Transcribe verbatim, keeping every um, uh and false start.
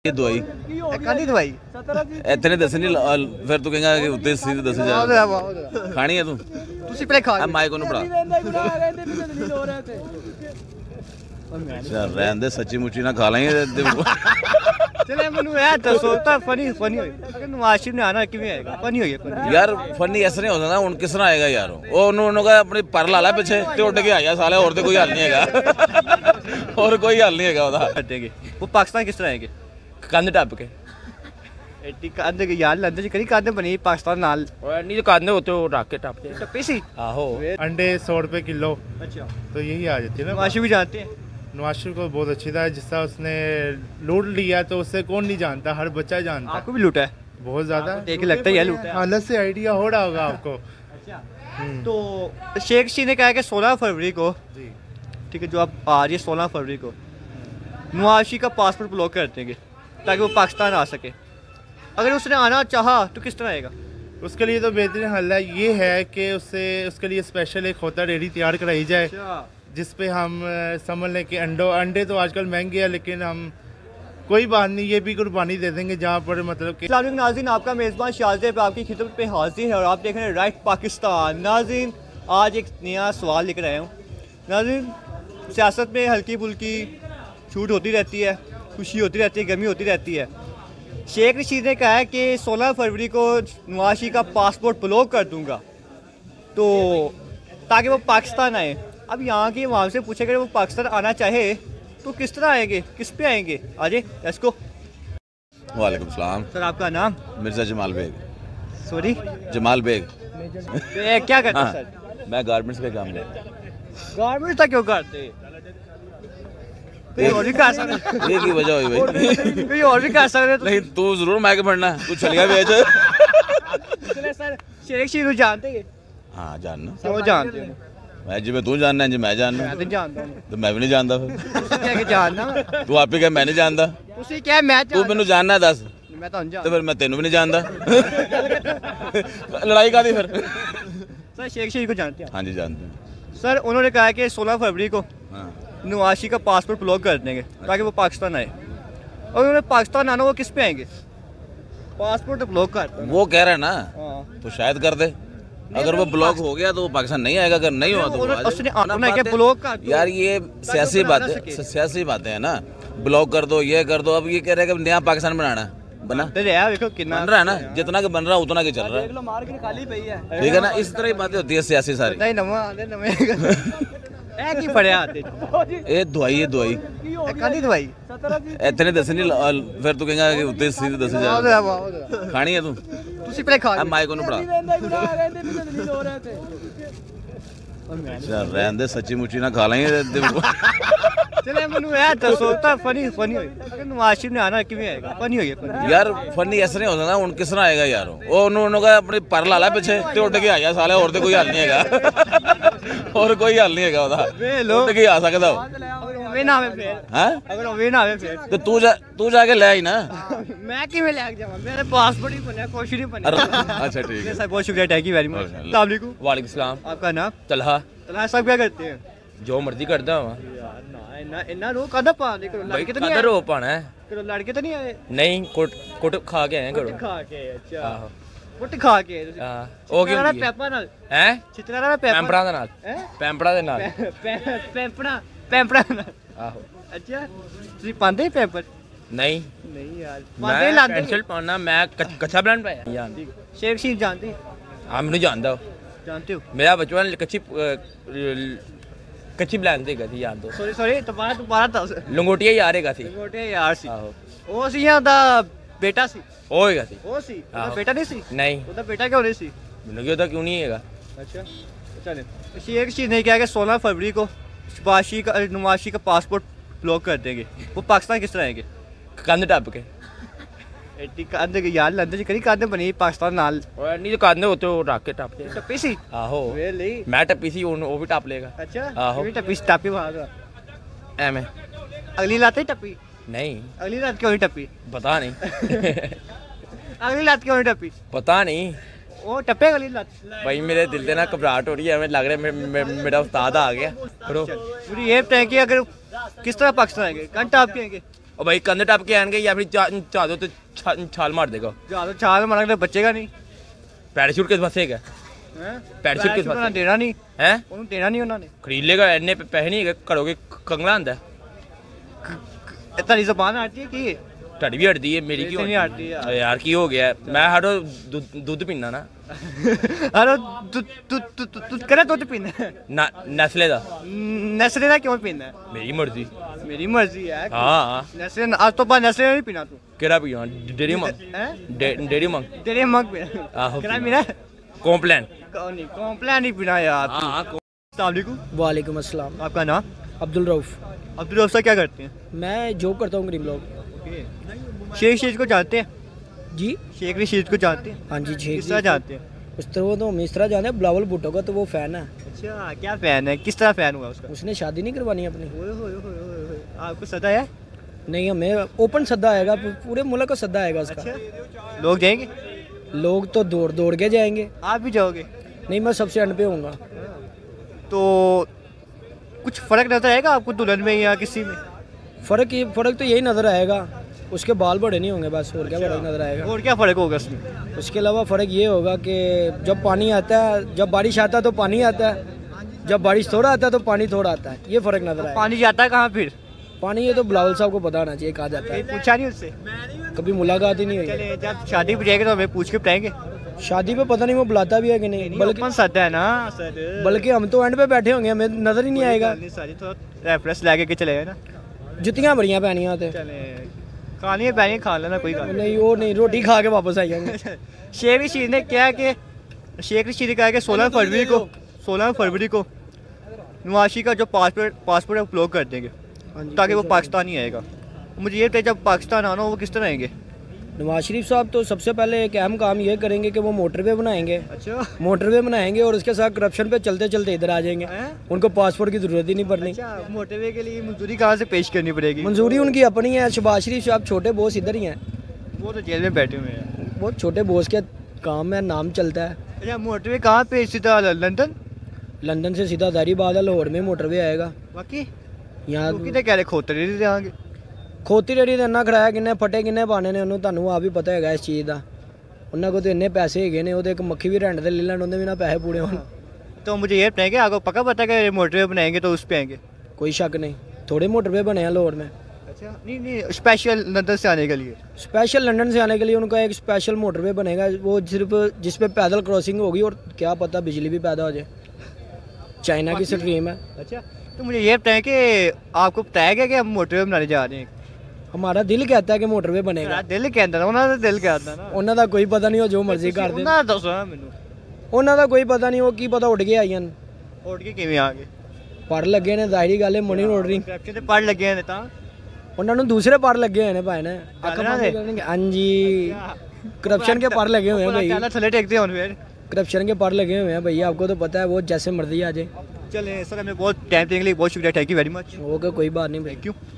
ये दवाई कादी दवाई इतने दस नहीं फिर तू कहेगा कि उत्ते सीधे दस जा खानी है तू ਤੁਸੀਂ ਪਹਿਲੇ ਖਾ माइक ਉਹਨੂੰ ਫੜਾ ਚੱਲ ਰਹਿਣ ਦੇ ਸੱਚੀ ਮੁੱਚੀ ਨਾ ਖਾ ਲਾਂਗੇ ਚਲੇ ਮੈਨੂੰ ਇਹ ਦੱਸੋ ਤਾਂ ਫਨੀ ਫਨੀ ਹੋਈ ਅਗਰ ਨਵਾਸ਼ਿਬ ਨੇ ਆਣਾ ਕਿਵੇਂ ਆਏਗਾ ਫਨੀ ਹੋਈ ਯਾਰ ਫਨੀ ਇਸ ਤਰ੍ਹਾਂ ਹੋ ਜਾਂਦਾ ਹੁਣ ਕਿਸ ਤਰ੍ਹਾਂ ਆਏਗਾ ਯਾਰ ਉਹ ਉਹਨੂੰ ਉਹਨੂੰ ਕਹੇ ਆਪਣੀ ਪਰ ਲਾ ਲੈ ਪਿੱਛੇ ਤੇ ਉੱਡ ਕੇ ਆ ਜਾ ਸਾਲੇ ਹੋਰ ਤੇ ਕੋਈ ਹੱਲ ਨਹੀਂ ਹੈਗਾ ਹੋਰ ਕੋਈ ਹੱਲ ਨਹੀਂ ਹੈਗਾ ਉਹਦਾ ਕੱਢेंगे वो पाकिस्तान किस तरह आएंगे कंध टप के एटी कंध के यार लंदन च करी कंध बनी पाकिस्तान नाल और नहीं तो कंध होते वो रख के टप के टप्पी सी आहो अंडे सौ रुपए किलो। अच्छा तो यही आ जाती है ना। नवाशिब भी जानते हैं नवाशिब को बहुत अच्छी था जिस तरह उसने लूट लिया तो उससे कौन नहीं जानता हर बच्चा जानता है। आपको भी लूटा है बहुत ज्यादा देख के लगता है ये लूटा है अलग से आइडिया हो रहा होगा आपको। अच्छा तो शेख सी ने कहा कि सोलह फरवरी को ठीक है जो आप आ रही है सोलह फरवरी को नवाशी का पासपोर्ट ब्लॉक कर देंगे ताकि वो पाकिस्तान आ सके। अगर उसने आना चाहा तो किस तरह आएगा? उसके लिए तो बेहतरीन हल है ये है कि उससे उसके लिए स्पेशल एक होता रेडी तैयार कराई जाए जिस पे हम समझ लें कि अंडो अंडे तो आजकल महंगे हैं लेकिन हम कोई बात नहीं ये भी कुर्बानी दे देंगे जहाँ पर मतलब कि। नाज़रीन आपका मेज़बान शाज़े पे आपकी खिदमत पे हाजिर है और आप देख रहे हैं राइट पाकिस्तान। नाज़रीन आज एक नया सवाल लेकर आया हूँ। नाज़रीन सियासत में हल्की फुल्की छूट होती रहती है खुशी होती रहती है गमी होती रहती है। शेख रशीद ने कहा है कि सोलह फरवरी को नवाशी का पासपोर्ट ब्लॉक कर दूंगा तो ताकि वो पाकिस्तान आए। अब यहाँ के वहाँ से पूछे अगर वो पाकिस्तान आना चाहे तो किस तरह आएंगे किस पे आएंगे आजे इसको। वालेकुम सलाम सर आपका नाम? मिर्ज़ा जमाल बेग। सॉरी जमाल बेग। क्या करते हैं सर? मैं गारमेंट्स का काम करता हूँ। गारमेंट्स क्यों करते और भी कर सकते ये की वजह हुई भाई कोई और भी कर सकते नहीं तू जरूर मैं पढ़ना तू चल गया बेच सर शेख शीरू जानते हैं? हाँ जानना क्यों जानते हो? मैं जिम्मे तू जानना है जी मैं जानना मैं तो जानता हूं तो मैं भी नहीं जानता फिर क्या जानना तू आप ही क्या मैं नहीं जानता उसी क्या मैं तू मैनू जानना है दस मैं तो तो फिर मैं तेनू भी नहीं जानता लड़ाई का दी फिर सर शेख शीरू को जानते हैं? हाँ जी जानते हैं सर उन्होंने कहा कि सोलह फरवरी को हाँ नवाशी का पासपोर्ट ब्लॉक कर देंगे ताकि वो पाकिस्तान आए। और उन्होंने पाकिस्तान आना वो किस पे आएंगे? पासपोर्ट ब्लॉक कर वो कह रहा है ना हाँ। तो शायद कर दे अगर वो ब्लॉक हो गया तो वो पाकिस्तान नहीं आएगा अगर नहीं हुआ तो वो उसने आना क्या ब्लॉक कर दो। यार ये सियासी बातें सियासी बातें हैं ना ब्लॉक कर दो ये कर दो। अब ये कह रहे हैं कि नया पाकिस्तान बनाना है बना देखो कितना बन रहा है ना जितना कि बन रहा है उतना की चल रहा है मार्केट खाली पई है ठीक है ना। इस तरह की बातें होती है सियासी सारी नहीं नवा आले नवे ए की पड़िया आते ये दवाई ये दवाई कादी दवाई इतने दस नहीं फिर तू कहेगा कि उत्ते सीधे दस जा खानी है तू ਤੁਸੀਂ ਪਹਿਲੇ ਖਾ माइक ਉਹਨੂੰ ਫੜਾ ਚੱਲ ਰਹਿਣ ਦੇ ਸੱਚੀ ਮੁੱਚੀ ਨਾ ਖਾ ਲਾਂਗੇ ਚਲੇ ਮੈਨੂੰ ਇਹ ਦੱਸੋ ਤਾਂ ਫਨੀ ਫਨੀ ਹੋਈ ਅਗਰ ਨਵਾਸ਼ਿਬ ਨੇ ਆਣਾ ਕਿਵੇਂ ਆਏਗਾ ਫਨੀ ਹੋਈ ਯਾਰ ਫਨੀ ਇਸ ਤਰ੍ਹਾਂ ਹੋ ਜਾਂਦਾ ਹੁਣ ਕਿਸ ਤਰ੍ਹਾਂ ਆਏਗਾ ਯਾਰ ਉਹ ਉਹਨੂੰ ਉਹਨੂੰ ਕਹੇ ਆਪਣੀ ਪਰ ਲਾ ਲੈ ਪਿੱਛੇ ਤੇ ਉੱਡ ਕੇ ਆ ਜਾ ਸਾਲੇ ਹੋਰ ਤੇ ਕੋਈ ਹੱਲ ਨਹੀਂ ਹੈਗਾ ਹੋਰ ਕੋਈ ਹੱਲ ਨਹੀਂ ਹੈਗਾ ਉਹਦਾ ਉੱਡ ਕੇ ਆ ਸਕਦਾ ਉਹ ਵੇ ਨਾ ਆਵੇ ਫੇਰ ਹੈ ਅਗਰ ਵੇ ਨਾ ਆਵੇ ਫੇਰ ਤੇ ਤੂੰ ਜਾ ਤੂੰ ਜਾ ਕੇ ਲੈ ਆਈ ਨਾ मैं किਵੇਂ ਲੈ ਕੇ ਜਾਵਾਂ मेरे पासपोर्ट ही बना कुछ नहीं बना। अच्छा ठीक है सर बहुत शुक्रिया थैंक यू वेरी मच। अस्सलाम वालेकुम। वालेकुम सलाम आपका नाम? तलहा। तलहा साहब क्या करते हैं? जो मर्जी करदा हूं यार ना इन्ना इन्ना रो कदा पा दे करो लड़के तो नहीं कदर हो पाना है करो लड़के तो नहीं आए नहीं कुट कुट खा के आए करो खा के अच्छा आहो कुट खा के हां ओ की चितरा पेपा नाल हैं चितरा वाला पेपा पैंपड़ा दे नाल हैं पैंपड़ा दे नाल पेपड़ा पेपड़ा नाल आहो अच्छा ਤੁਸੀਂ ਪਾਉਂਦੇ ਪੇਪਰ? नहीं नहीं यार मैं पेंसिल पाना मैं कच्चा ब्रांड पाया जानती शेख शीर जानते? हां मैंने जानदा जानते हो मेरा बचपन कच्ची कच्ची ब्रांड देगा थी यार दो सॉरी सॉरी दोबारा दोबारा दस लंगोटिया यारेगा थी ਲੰਗੋਟੇ ਯਾਰ ਸੀ आहो ਉਹ ਸੀ ਜਾਂ ਦਾ ਬੇਟਾ ਸੀ? होएगा थी ਉਹ ਸੀ ਉਹਦਾ ਆਹੋ। ਬੇਟਾ ਨਹੀਂ ਸੀ? नहीं ਉਹਦਾ ਬੇਟਾ ਕਿਉਂ ਨਹੀਂ ਸੀ? मैंने क्यों था क्यों नहीं हैगा अच्छा चले शेख शीर ने क्या कि सोलह फरवरी को शबाशी का नवाशी का पासपोर्ट ब्लॉक कर देंगे वो पाकिस्तान किस तरह आएंगे? कंध टप के एटी कंध के यार लंदन च करी कंध बनी पाकिस्तान नाल और नहीं तो कंध होते वो रख के टप के टप्पी सी आहो वेली मैं टप्पी सी वो भी टप लेगा अच्छा आहो ये टप्पी टप्पी भाग एमे अगली रात ही टप्पी नहीं अगली रात क्यों नहीं टप्पी? पता नहीं अगली रात क्यों नहीं टप्पी? पता नहीं वो टप्पे अगली रात भाई मेरे दिल से ना घबराहट हो रही है हमें लग रहा है मे, मे, मेरा उस्ताद आ गया मुझे ये बताएं कि अगर किस तरह पाकिस्तान आएंगे कंध टाप के आएंगे और भाई कंधे टप के आएंगे या फिर चा, चा दो तो छा, छाल मार देगा। ज़्यादा चाल मारा तो बचेगा नहीं। पैराशूट किस फंसेगा? पैराशूट किस उन्होंने फंसे देना नहीं है? उन्होंने देना नहीं उन्होंने। खरीद लेगा, इन्ने पैसे नहीं है करोगे कंगला आंदा इतनी ज़बान आती है कि ढड़ी भी हटती है मेरी क्यों नहीं आती है यार। यार की हो गया मैं हर रोज दूध पीना ना अरे तू तू तू तू तू करे दूध पीना है ना नस्ले दा नस्ले का क्यों पीना है? मेरी मर्जी। मेरी मर्जी है। हाँ नस्ले आज तो बाद नस्ले नहीं पीना तू। केड़ा पिया डेरी मंग हैं? डे- डेरी मंग तेरे मग पीना। आहो क्या पीना? कॉम्प्लान। कौन नहीं कॉम्प्लान नहीं पीना यार। हाँ अस्सलाम वालेकुम। वालेकुम अस्सलाम। आपका नाम? अब्दुल रऊफ। अब्दुल रऊफ साहब क्या करते हैं? मैं जॉब करता हूँ ग्रीन ब्लॉक। शेख रशीद को जानते हैं? जी शेख रशीद को जानते हैं? हाँ जी छः किस तरह जानते हैं? उस तरह वो तो हम इस तरह जाने बिलावल भुट्टो का तो वो फ़ैन है। अच्छा क्या फैन है? किस तरह फैन हुआ उसका? उसने शादी नहीं करवानी अपनी। ओए होए होए होए होए। आपको सदा है? नहीं हमें ओपन सद्दा आएगा, पू- पूरे मुल्क को सद्दा आएगा उसका। अच्छा लोग जाएंगे? लोग तो दौड़ दौड़ के जाएंगे। आप भी जाओगे? नहीं मैं सबसे एंड पे होऊंगा। तो कुछ फ़र्क नजर आएगा आपको दुल्हन में या किसी में? फ़र्क ये फ़र्क तो यही नज़र आएगा, उसके बाल बड़े नहीं होंगे बस, और क्या फ़र्क नज़र आएगा। और क्या फ़र्क होगा उसमें? उसके अलावा फ़र्क ये होगा कि जब पानी आता है, जब बारिश आता है तो पानी आता है, जब बारिश थोड़ा आता है तो पानी थोड़ा आता है, ये फ़र्क नज़र आएगा। पानी जाता है कहाँ फिर? पानी ये तो बिलावल साहब को पता होना चाहिए कहाँ जाता है, पूछा नहीं उससे? कभी मुलाकात ही नहीं हुई। चले जब शादी पे जाएंगे तो हमें पूछ के बताएंगे। शादी पे पता नहीं वो बुलाता भी है कि नहीं, बल्कि ओपन सदा है ना सर। बल्कि हम तो एंड पे बैठे होंगे, हमें नजर ही नहीं आएगा। सारी तो रेफरेंस लगे के चलेगा ना। जुतियाँ बढ़िया पहनियाँ होते चले खानी है पहनी खा लेना कोई बात नहीं, वो नहीं रोटी खा के वापस आई जाएंगे। शेख रशीद ने क्या कि शेख रशीद ने कहा कि सोलह फरवरी को सोलह फरवरी को नवाशी का जो पासपोर्ट पासपोर्ट अपलोड कर देंगे ताकि वो पाकिस्तान ही आएगा। मुझे ये बताइए जब पाकिस्तान आना हो वो किस तरह आएंगे? नवाज शरीफ साहब तो सबसे पहले एक अहम काम ये करेंगे कि वो मोटरवे बनाएंगे। अच्छा मोटरवे बनाएंगे और उसके साथ करप्शन पे चलते चलते इधर आ जाएंगे। हैं? उनको पासपोर्ट की जरूरत ही नहीं पड़नी। अच्छा मोटरवे के लिए मंजूरी कहाँ से पेश करनी पड़ेगी? मंजूरी उनकी अपनी है। शहबाज शरीफ साहब छोटे बॉस इधर ही हैं, वो तो जेल में बैठे हुए हैं। वो छोटे बॉस के काम में नाम चलता है। अच्छा मोटरवे कहाँ पे? सीधा लंदन? लंदन से सीधा दारीबाद लाहौर में मोटरवे आएगा। बाकी यहाँ कितने कह रहे खोतरे नहीं देंगे। ਖੋਤੀ ਰੇੜੀ ਤੇ ਇੰਨਾ ਖੜਾਇਆ ਕਿੰਨੇ ਫਟੇ ਕਿੰਨੇ ਪਾਣੇ ਨੇ ਉਹਨੂੰ, ਤੁਹਾਨੂੰ ਆਪ ਹੀ ਪਤਾ ਹੈਗਾ ਇਸ ਚੀਜ਼ ਦਾ। ਉਹਨਾਂ ਕੋਲ ਤੇ ਇੰਨੇ ਪੈਸੇ ਹੈਗੇ ਨੇ, ਉਹਦੇ ਇੱਕ ਮੱਖੀ ਵੀ ਰੈਂਟ ਤੇ ਲੈ ਲੈਣ, ਉਹਦੇ ਵੀ ਨਾ ਪੈਸੇ ਪੂਰੇ ਹੋਣ। तो मुझे ये बताएंगे आपको पक्का पता है कि मोटरवे बनाएंगे तो उस पे आएंगे? कोई शक नहीं, थोड़े मोटरवे बने हैं लाहौर में। अच्छा नहीं नहीं स्पेशल लंदन से आने के लिए? स्पेशल लंदन से आने के लिए उनका एक स्पेशल मोटरवे बनेगा, वो सिर्फ जिस पे पैदल क्रॉसिंग होगी और क्या पता बिजली भी पैदा हो जाए। चाइना की स्ट्रीम है। अच्छा तो मुझे ये बताएं कि आपको बताया गया कि हम मोटरवे बनाने जा रहे हैं? हमारा दिल कहता है कि मोटरवे बनेगा। मेरा दिल कहता ना उन्होंने दिल कहता ना ਉਹਨਾਂ ਦਾ ਕੋਈ ਪਤਾ ਨਹੀਂ, ਉਹ ਜੋ ਮਰਜ਼ੀ ਕਰ ਦੇਣ। ਉਹਨਾਂ ਦਾ ਦੱਸੋ ਨਾ ਮੈਨੂੰ। ਉਹਨਾਂ ਦਾ ਕੋਈ ਪਤਾ ਨਹੀਂ, ਉਹ ਕੀ ਪਤਾ ਉੱਡ ਕੇ ਆਈਆਂ ਨੇ। ਉੱਡ ਕੇ ਕਿਵੇਂ ਆ ਗਏ? ਪੜ ਲੱਗੇ ਨੇ, ਜ਼ਾਹਿਰੀ ਗੱਲ ਹੈ ਮਨੀ ਲੋਡਰਿੰਗ। ਕਰਪਸ਼ਨ ਤੇ ਪੜ ਲੱਗੇ ਨੇ ਤਾਂ ਉਹਨਾਂ ਨੂੰ ਦੂਸਰੇ ਪੜ ਲੱਗੇ ਹੋਏ ਨੇ ਭਾਈ ਨੇ। ਅੱਖ ਉਹਨਾਂ ਬੰਦ ਦੇ? ਕਰਨਗੇ। ਹਾਂਜੀ करप्शन के पर लगे हुए हैं भाई, पहला थले टेकते हैं फिर। करप्शन के पर लगे हुए हैं भैया, आपको तो पता है, वो जैसे मर्जी आ जाए। चलें सर हमें बहुत टाइम देने के लिए बहुत शुक्रिया, thank you very much. Okay कोई बात नहीं भाई। Thank you.